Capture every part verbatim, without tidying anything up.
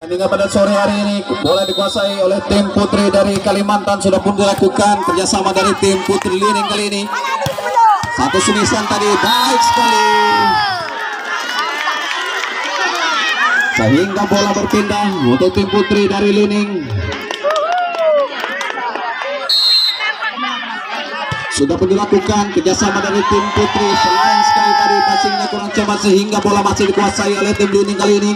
Hingga pada sore hari ini bola dikuasai oleh tim putri dari Kalimantan, sudah pun dilakukan kerjasama dari tim putri Lining kali ini. Satu semisan tadi baik sekali, sehingga bola berpindah untuk tim putri dari Lining. Sudah pun dilakukan kerjasama dari tim putri, sayang sekali tadi passingnya kurang cepat sehingga bola masih dikuasai oleh tim Lining kali ini.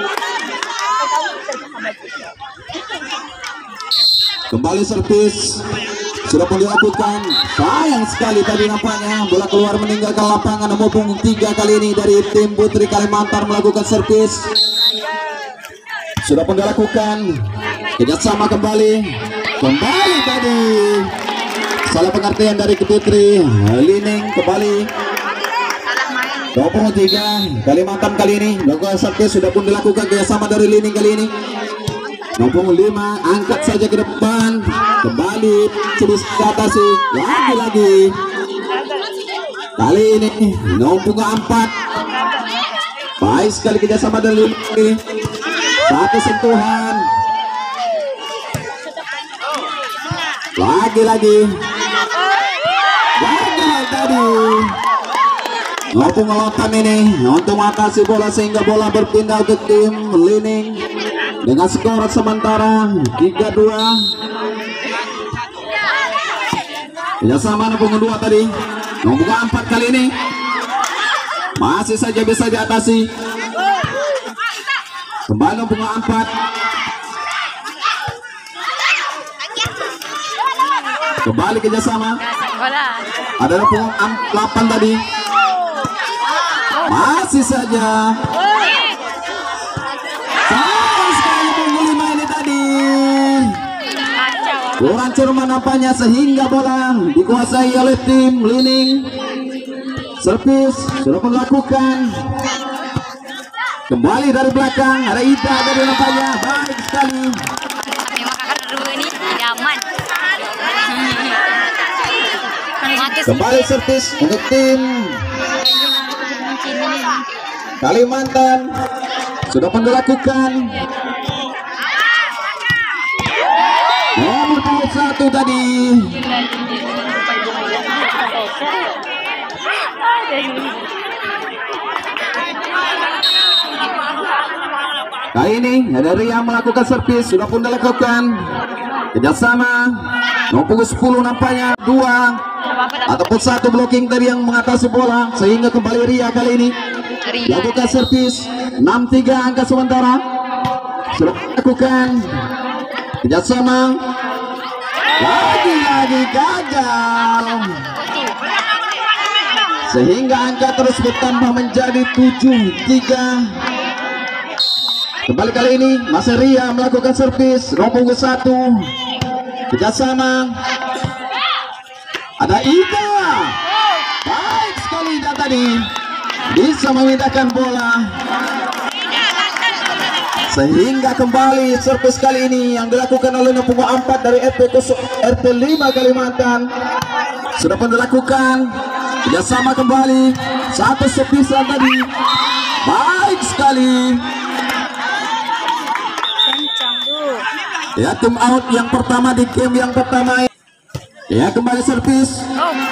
Kembali servis sudah pun dilakukan, sayang sekali tadi nampaknya bola keluar meninggalkan lapangan. Nomor punggung tiga kali ini dari tim putri Kalimantan melakukan servis. Sudah pun dilakukan kerjasama kembali, kembali tadi salah pengertian dari putri Lining. Kembali dua puluh tiga Kalimantan kali ini melakukan servis. Sudah pun dilakukan kerjasama dari Lining kali ini. Nomor lima angkat saja ke depan, kembali terus ke atas lagi-lagi. Kali ini nomor empat baik sekali kerjasama dari Lining. Satu sentuhan, lagi-lagi gagal tadi. Nomor ngelotan ini untuk mengatasi bola sehingga bola berpindah ke tim Lining dengan skor sementara tiga dua. Kerjasama nomor dua tadi, nomor empat kali ini masih saja bisa diatasi. Kembali nomor empat, kembali kerjasama. Ada nomor delapan tadi, masih saja kurang cermat nampaknya sehingga bola dikuasai oleh tim Lining. Servis sudah melakukan, kembali dari belakang ada Ida dari nampaknya baik sekali. Kembali servis untuk tim Kalimantan sudah pun dilakukan. Nomor satu tadi kali ini ada Ria melakukan servis. Sudah pun dilakukan kerjasama nomor sepuluh nampaknya dua ataupun satu blocking tadi yang mengatasi bola sehingga kembali Ria kali ini lakukan servis. Enam tiga angka sementara sudah dilakukan kerjasama, lagi-lagi gagal sehingga angka terus bertambah menjadi tujuh tiga. Kembali kali ini masih Ria melakukan servis nomor satu kerjasama. Ada Ida, baik sekali Ida tadi bisa memindahkan bola sehingga kembali servis kali ini yang dilakukan oleh nomor empat dari R T lima Kalimantan. Sudah pun dilakukan kerjasama kembali, satu servisan tadi baik sekali. Ya, tim out yang pertama di game yang pertama. Ya, kembali servis.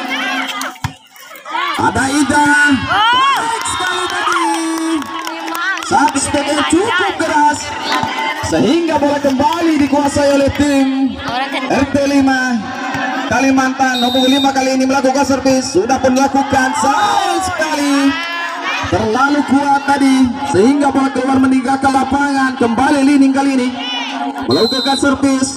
Ada Ida, baik sekali tadi. Satu step yang cukup keras sehingga bola kembali dikuasai oleh tim R T lima Kalimantan. Nomor lima kali ini melakukan servis. Sudah pun dilakukan, sayang sekali terlalu kuat tadi sehingga bola keluar meninggalkan lapangan. Kembali Lining kali ini melakukan servis.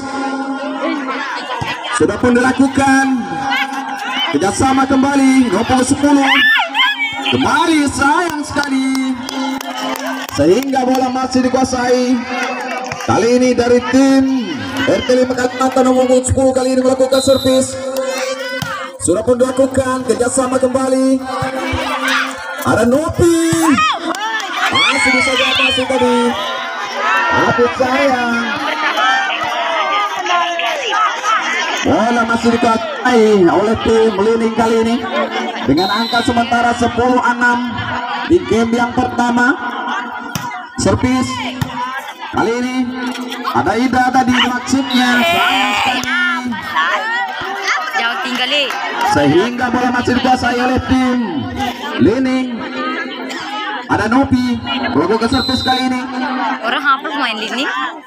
Sudah pun dilakukan kerjasama kembali nomor sepuluh, kembali sayang sekali sehingga bola masih dikuasai kali ini dari tim R T lima Kalimantan. Nomor sepuluh kali ini melakukan servis. Sudah pun dilakukan kerjasama kembali. Ada Nopi, masih bisa diatasi tadi, tapi sayang bola masih dikuasai oleh tim Lining kali ini dengan angka sementara sepuluh enam di game yang pertama. Servis Kali ini ada Ida tadi maksudnya sayang sekali. Jauh tinggali. Sehingga bola masih dikuasai oleh tim Lining. Ada Nopi melakukan servis kali ini. Orang hapus main Lining.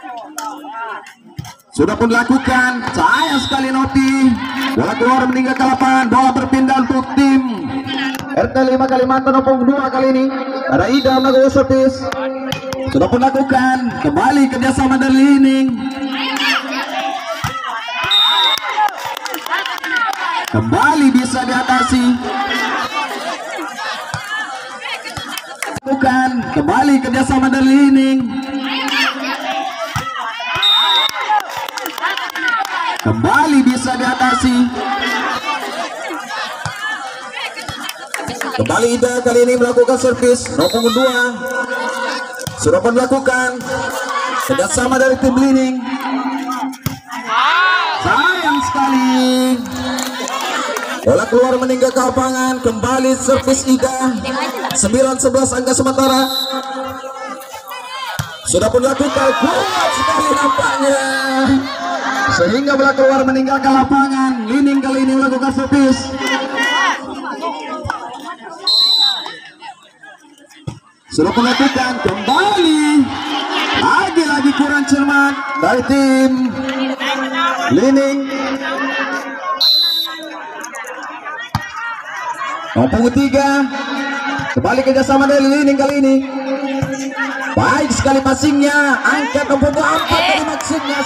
Sudah pun dilakukan, sayang sekali Nopi. Bola keluar meninggalkan lapangan, bola berpindah untuk tim R T lima Kalimantan Opung dua kali ini. Ada Ida melakukan servis. Sudah pun dilakukan, kembali kerjasama dari Lining. Kembali bisa diatasi. Bukan, kembali kerjasama dari Lining. Kembali bisa diatasi. Kembali Ida kali ini melakukan servis nomor dua. Sudah pun dilakukan kerjasama dari tim Lining. Sayang sekali. Bola keluar meninggalkan lapangan. Kembali servis Ida. sembilan sebelas angka sementara. Sudah pun dilakukan, kuat sekali nampaknya. Sehingga bola keluar meninggalkan lapangan. Lining kali ini melakukan servis. Sudah pun dilakukan, kembali. Lagi-lagi kurang cermat dari tim Lining. Nomor tiga, kembali kerjasama dari Lining kali ini. Baik sekali passingnya, angkat nomor empat dari maksudnya.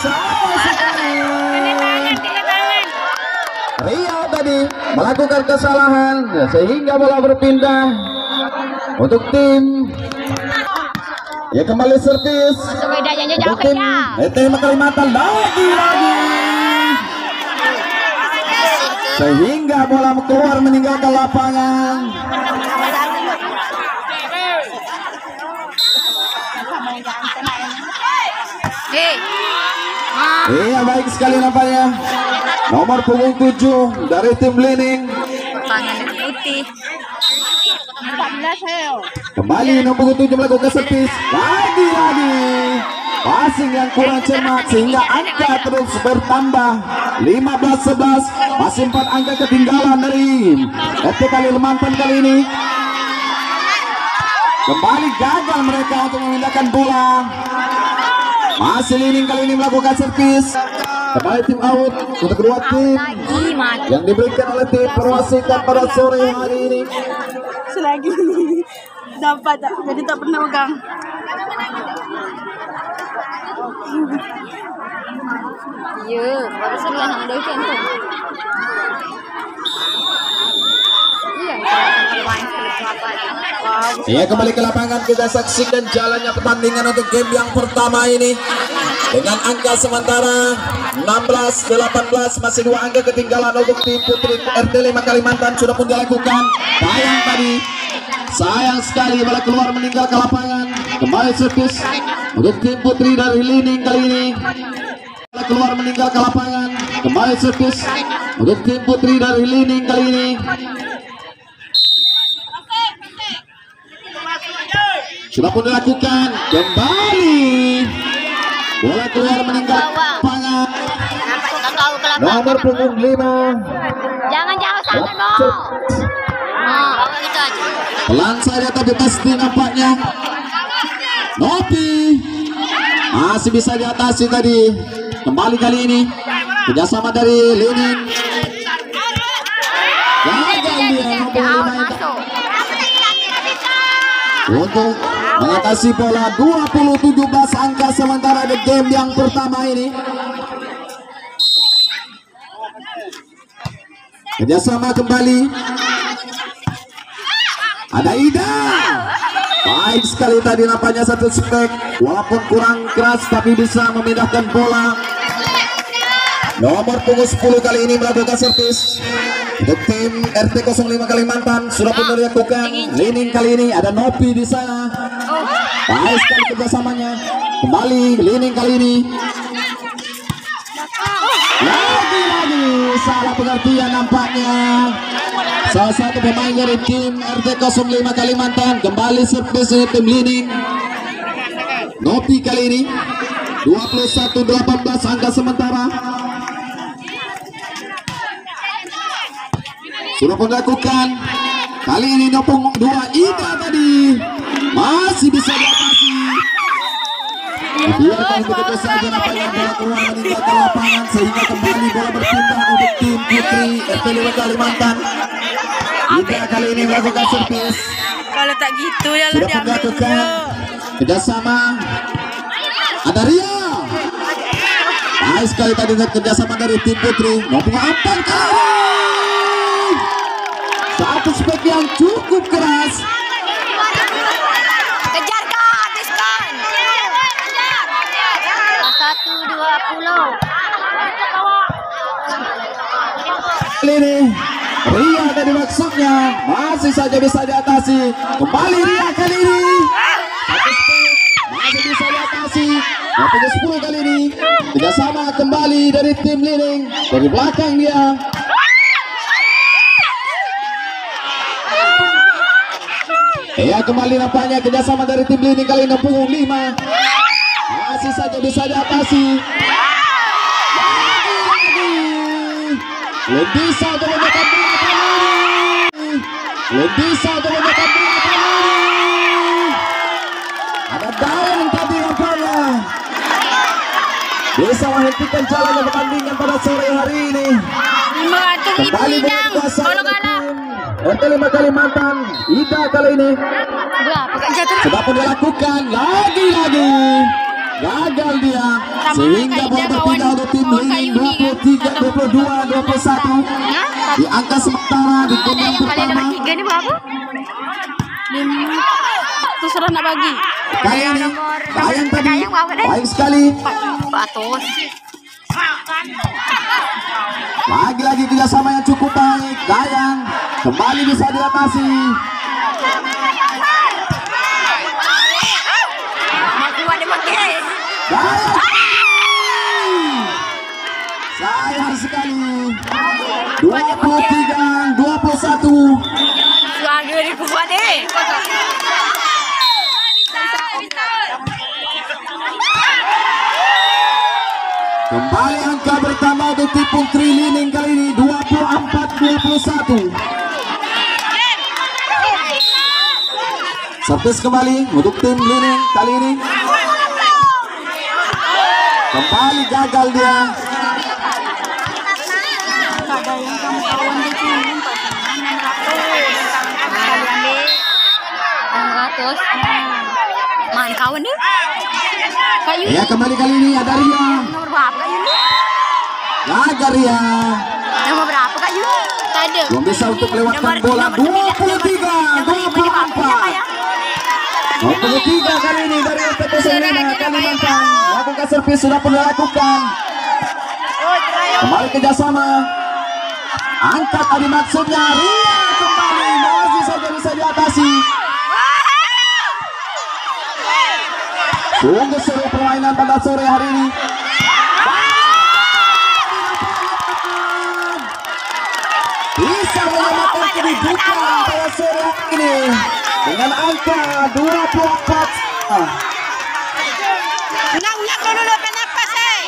Rio tadi melakukan kesalahan sehingga bola berpindah untuk tim. Ya kembali servis untuk tim R T lima Kalimantan lagi-lagi. Sehingga bola keluar meninggalkan lapangan. Iya baik sekali nampaknya. Nomor punggung tujuh dari tim Lining. Tangan putih. Kembali nomor punggung tujuh melakukan servis. Lagi-lagi passing yang kurang cermat sehingga angka terus bertambah. lima belas sebelas, masih empat angka ketinggalan dari R T Kalimantan kali ini. Kembali gagal mereka untuk memindahkan bola. Masih Lining kali ini melakukan servis. Kembali tim out untuk kedua tim yang diberikan oleh tim perwasitan pada sore hari ini. Selagi dapat jadi tak pernah pegang. Iya, baru sudah hang doi kan tuh. Iya, kalau main klub apa ya? Ya kembali ke lapangan kita saksikan jalannya pertandingan untuk game yang pertama ini dengan angka sementara enam belas delapan belas, masih dua angka ketinggalan untuk tim putri R T lima Kalimantan. Sudah pun dilakukan sayang tadi, sayang sekali bola keluar meninggalkan lapangan. Kembali servis untuk tim putri dari Lining kali ini. Bola keluar meninggalkan lapangan. Kembali servis untuk tim putri dari Lining kali ini. Sudah pun dilakukan, kembali bola keluar meninggalkan lapangan. Nomor punggung lima. Jangan jauh sangat dong. Oh, gitu aja. Pelan saja tapi pasti nampaknya. Nopi masih bisa diatasi tadi. Kembali kali ini kerjasama dari Lining. Gagal dia nomor lima untuk mengatasi bola. Dua puluh tujuh belas angka sementara di game yang pertama ini. Kerjasama kembali. Ada Ida. Baik sekali tadi nampaknya satu spek, walaupun kurang keras tapi bisa memindahkan bola. Nomor punggung sepuluh kali ini melakukan servis untuk tim R T nol lima Kalimantan. Sudah pun dilakukan Lining kali ini. Ada Nopi di sana. Baik sekali kerjasamanya. Kembali Lining kali ini. Lagi-lagi salah pengertian nampaknya. Salah satu pemain dari tim R T nol lima Kalimantan. Kembali servis tim Lining. Nopi kali ini dua puluh satu delapan belas angka sementara. Sudah pun dilakukan. Kali ini nopung dua Ida tadi masih bisa diatasi. Biarkan begitu saja nampaknya bola keluar meninggalkan lapangan sehingga kembali bola berpindah untuk tim putri R T lima Kalimantan. Ida kali ini melakukan servis. Kalau tak gitu ya Sudah pun dilakukan kerjasama. Ada Ria. Baik sekali tadi dengan kerjasama dari tim putri. Nopung empat kali. Satu spek yang cukup keras. Kejar kak, habiskan. Satu dua puluh. Ini Ria tadi maksudnya masih saja bisa diatasi. Kembali Ria kali ini. Satu spek masih bisa diatasi. Nopung sepuluh kali ini. Kerjasama kembali dari tim Lining. Dari belakang dia. Ya kembali nampaknya kerjasama dari tim Lining kali ini punggung lima masih saja bisa diatasi. Lebisa untuk mendekat bola kali ini. Lebisa untuk mendekat bola kali ini. Ada Dayan tadi nampaknya bisa menghentikan jalannya pertandingan pada sore hari ini. Kembali berkuasa R T lima Kalimantan. Ida kali ini sudah pun dilakukan lagi-lagi gagal dia sehingga bola berpindah untuk tim Lining dua puluh tiga dua puluh dua dua puluh satu di angka sementara di genggaman pertama. Terserah nak bagi. Kali ini Dayan tadi baik sekali. Batus. Lagi-lagi kerjasama yang cukup baik. Dayan kembali bisa diatasi. Dayan sayang sekali. Dua puluh tiga dua puluh satu. Kembali angka bertambah untuk tim putri Lining kali ini dua puluh empat dua puluh satu. Servis kembali untuk tim Lining kali ini. Kembali gagal dia. Man kawan nih. Kayu. Ya kembali kali ini ada Ria. Nomor berapa kayu nih? Gagal Ria. Nomor berapa kayu? Tadi. Belum bisa untuk melewatkan bola. Dua puluh tiga dua puluh empat. Dua puluh tiga kali ini dari R T lima Kalimantan. Lakukan servis sudah pun dilakukan. Kembali kerjasama. Angkat tadi maksudnya Ria kembali masih saja bisa diatasi. Sungguh seru permainan pada sore hari ini. Bisa menyamakan kedudukan pada sore hari ini dengan angka dua puluh empat. Nang-nang dulu penapas eh.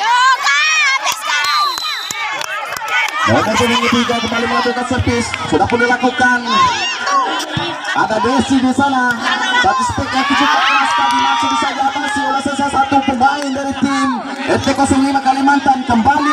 Mereka yang ketiga kembali melakukan servis. Sudah pun dilakukan. Ada Desi di sana. Satu spek yang cukup keras tadi masih bisa diatasi oleh salah satu pemain dari tim R T nol lima Kalimantan. Kembali